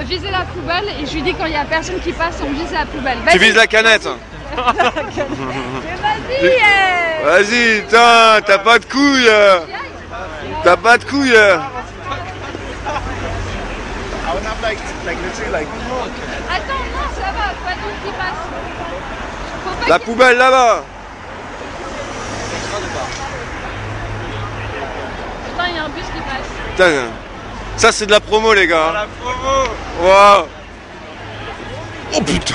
viser la poubelle et je lui dis quand il y a personne qui passe, on vise la poubelle. Tu vises la canette. Vas-y. Vas-y, t'as pas de couilles. T'as pas de couilles. Attends, non, ça va, pas d'autre qui passe. Faut pas La poubelle là-bas. Putain, il y a un bus qui passe. Putain, ça c'est de la promo les gars. La promo. Wow. Oh putain.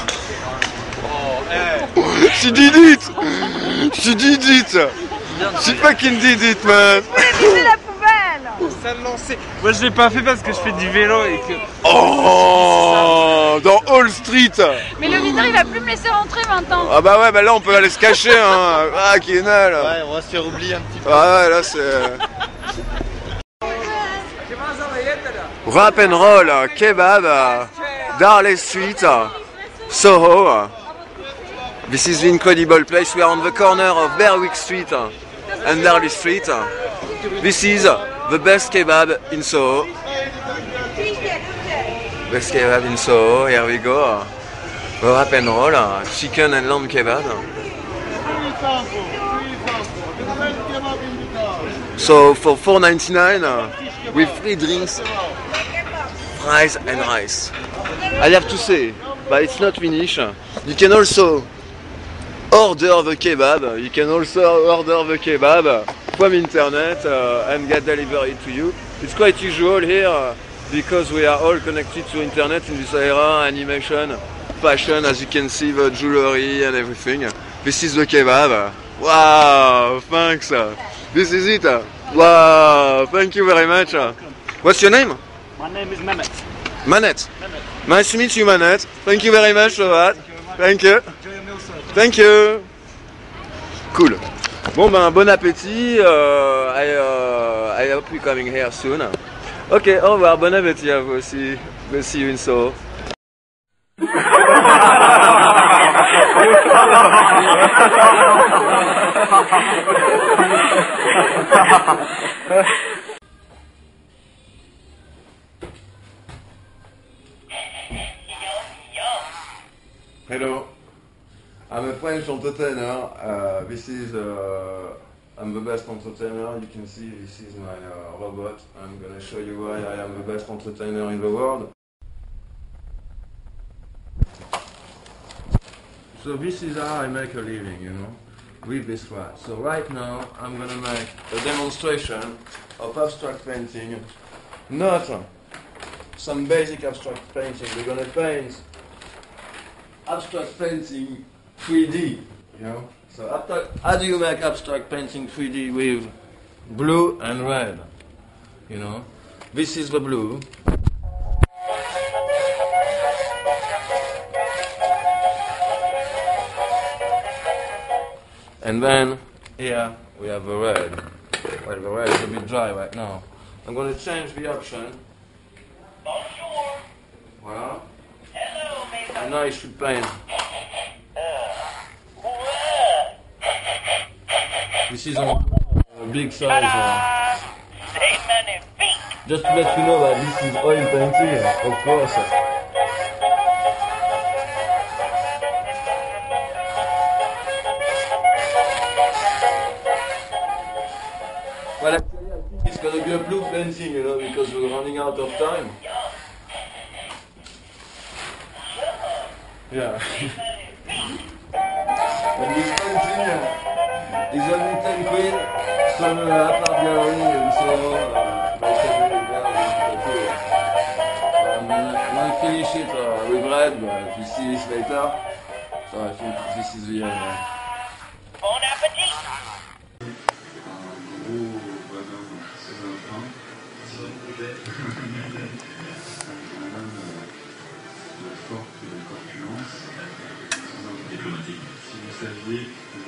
She did it. She did it. She fucking did it man. Viser la poubelle. Ça me lançait. Moi je l'ai pas fait parce que je fais du vélo et que. Oh, dans Hall Street. Mais le videur il va plus me laisser rentrer maintenant. Ah bah ouais, bah là on peut aller se cacher hein. Ah qui est nul. Ouais, on va se faire oublier un petit peu. Ah ouais, là c'est... Wrap and roll, kebab, Darley Street, Soho. This is the incredible place. We are on the corner of Berwick Street and Darley Street. This is the best kebab in Soho. Best kebab in Soho, here we go. Wrap and roll, chicken and lamb kebab. So for $4.99 with free drinks, fries and rice. I have to say, but it's not finished. You can also order the kebab. You can also order the kebab from internet and get delivered to you. It's quite usual here because we are all connected to internet in this era, animation, fashion, as you can see, the jewelry and everything. This is the kebab. Wow, thanks. This is it. Wow, thank you very much. What's your name? My name is Mehmet. Manet. Nice to meet you, Manet. Thank you very much for that. Thank you. Thank you. Cool. Bon ben, bon appétit. I hope you're coming here soon. Ok, au revoir. Bon appétit à vous aussi. We'll see you in Soho. Hello, I'm a French entertainer. I'm the best entertainer. You can see this is my robot. I'm gonna show you why I am the best entertainer in the world. So this is how I make a living, you know, with this rat. So right now I'm gonna make a demonstration of abstract painting, not some basic abstract painting. We're gonna paint abstract painting 3D, you know. So how do you make abstract painting 3D with blue and red, you know? This is the blue. And then here we have the red. Well, the red is a bit dry right now. I'm going to change the option. Bonjour. Voilà. Hello, Mason. And now I should paint. This is a big size. C'est magnifique. Just to let you know that this is oil painting, of course. Well, actually, I think it's gonna be a blue painting, you know, because we're running out of time. Yeah. And this painting is only 10 quid from Art Gallery and so by I'm gonna finish it with red, but you see this later. So I think this is the end. Bon appétit. Forte corpulence, diplomatique. Si vous saviez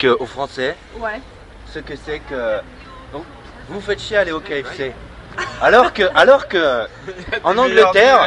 qu'aux Français, Ouais. ce que c'est que... Donc, vous faites chier à aller au KFC. Alors que en Angleterre,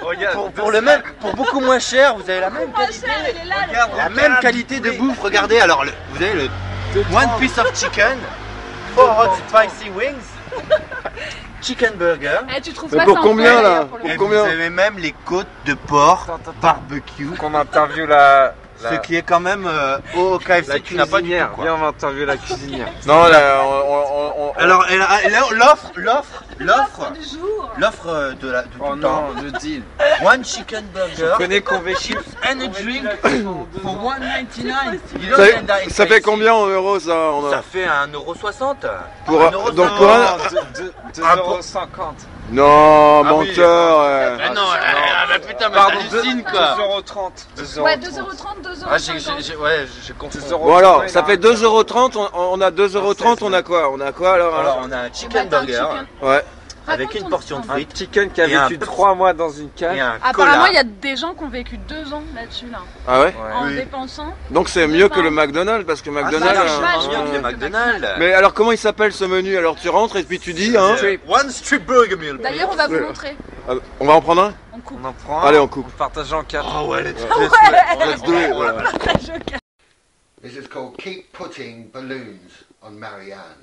pour beaucoup moins cher, vous avez la même qualité, il est là, la même qualité de bouffe. Regardez, alors vous avez le one piece of chicken, 4 hot spicy wings, chicken burger. Eh, tu trouves Mais pas pour ça combien, incroyable, là d'ailleurs, pour le Pour Et coup. combien vous avez même les côtes de porc barbecue. Qu'on interviewe la Ce qui est quand même au KFC, tu n'as pas du tout, cuisinière. quoi. Viens, on va interviewer la cuisinière. Non, là, Alors, l'offre Du jour. de tout Oh le temps. non, le deal. One chicken burger, Je connais convaincu. and a drink for 1,99. You don't ça, get that in ça fait KFC. combien en euros ça on a- Ça fait 1,60 Pour- 1,60. donc pour un- 2,50 €. Non, Ah oui, menteur. Ah non, putain, mais Pardon, t'hallucines, quoi. 2,30 €. Ouais, 2,30 €, 2,50 Ah, €. ouais, j'ai confondu. Bon alors, ça fait 2,30 €, on a 2,30 €, on a quoi? On a quoi alors? Alors, on a un chicken Bah, t'as un burger chicken. Ouais. avec Raconte une ton portion de histoire. Un frites chicken qui a Et un vécu petit- 3 mois dans une et cage. un Apparemment, cola. il y a des gens qui ont vécu 2 ans là-dessus, là. Ah ouais? En Ouais. Oui. dépensant. Donc c'est mieux que le McDonald's parce que Ah, ça McDonald's. marche vachement mieux que le mieux que McDonald's. Mais alors comment il s'appelle ce menu? Alors tu rentres et puis tu dis hein? One strip burger meal. D'ailleurs, on va vous montrer. Ah, on va en prendre un? On coupe. On en prend Allez, un, on coupe. partage en 4. Oh ouais, let's Let's do it. Voilà. This is called Keep Putting Balloons on Marianne.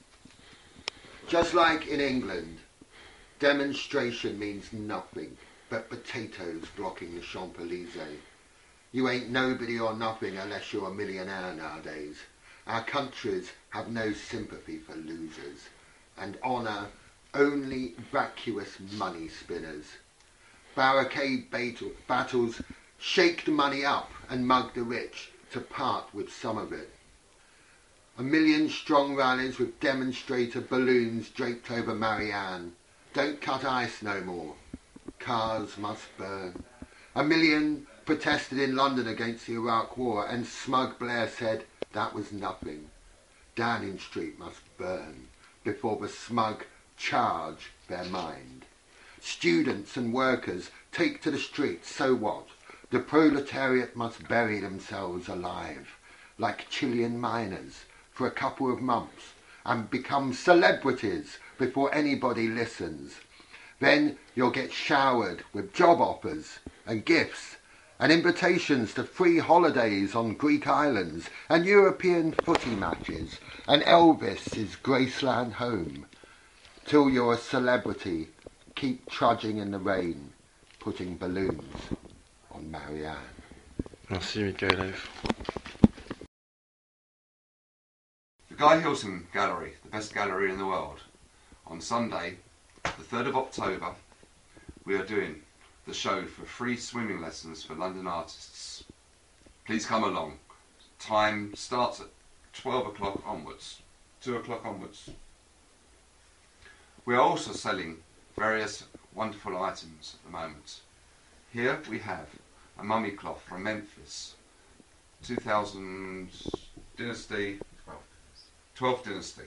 Just like in England, demonstration means nothing but potatoes blocking the Champs-Élysées. You ain't nobody or nothing unless you're a millionaire nowadays. Our countries have no sympathy for losers and honour only vacuous money spinners. Barricade battles shake the money up and mug the rich to part with some of it. 1 million strong rallies with demonstrator balloons draped over Marianne. Don't cut ice no more. Cars must burn. 1 million protested in London against the Iraq War and smug Blair said that was nothing. Downing Street must burn before the smug charge their mind. Students and workers take to the streets, so what? The proletariat must bury themselves alive, like Chilean miners, for a couple of months, and become celebrities before anybody listens. Then you'll get showered with job offers and gifts and invitations to free holidays on Greek islands and European footy matches and Elvis's Graceland home. Till you're a celebrity, keep trudging in the rain, putting balloons on Marianne. Merci Michael. The Guy Hilton Gallery, the best gallery in the world. On Sunday, the 3rd of October, we are doing the show for free swimming lessons for London artists. Please come along. Time starts at 12 o'clock onwards, 2 o'clock onwards. We are also selling various wonderful items at the moment. Here we have a mummy cloth from Memphis, 2000 dynasty, 12th dynasty,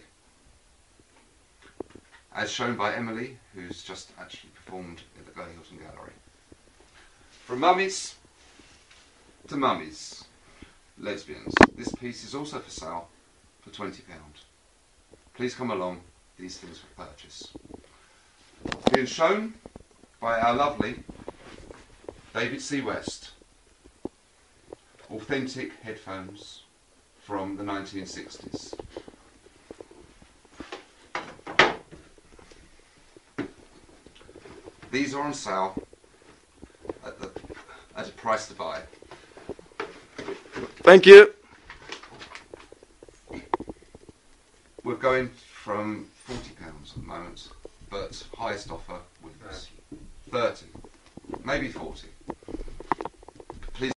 as shown by Emily, who's just actually performed in the Guy Hilton Gallery. From mummies to mummies, lesbians. This piece is also for sale for £20. Please come along, these things for purchase. Being shown by our lovely David C. West. Authentic headphones from the 1960s. These are on sale at a price to buy. Thank you. We're going from £40 at the moment, but highest offer was 30, maybe 40.